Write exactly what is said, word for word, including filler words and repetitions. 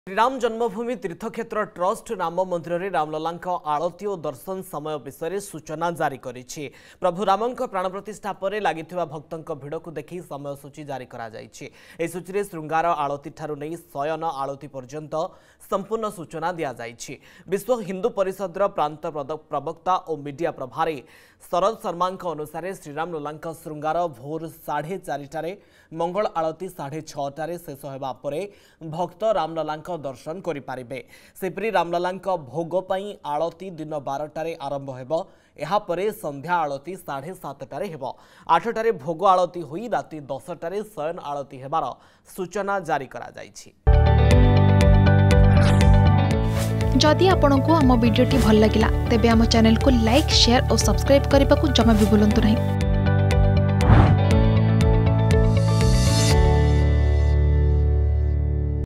श्रीराम जन्मभूमि तीर्थक्षेत्र ट्रस्ट राम मंदिर में रामलला आलती और दर्शन समय विषय सूचना जारी करिछि। प्रभु राम प्राण प्रतिष्ठा पर लगी भक्तों भिड़ को देखि समय सूची जारी करा जाइछि। एही सूची में श्रृंगार आलती ठारू नहीं शयन आलती पर्यंत संपूर्ण सूचना दिया जाइछि। विश्व हिंदू परिषद प्रांत प्रवक्ता और मीडिया प्रभारी शरद शर्मा अनुसार श्रीराम लला श्रृंगार भोर साढ़े चारिटारे मंगल आलती साढ़े छटारे शेष होगा पर भक्त रामलला दर्शन करें। सेपरी रामलला भोग पाई आलती दिन बारटारे आरंभ होब। यापर संध्या आलती साढ़े सातटारे हेब। आठटारे भोग आलती हुई राति दसटारे शयन आलती हेबार सूचना जारी करा जाइछि। जदि आपंक आम भिडी भल लगा तेब आम चैनल को लाइक शेयर और सब्सक्राइब करने को जमा भी भूलु नहीं।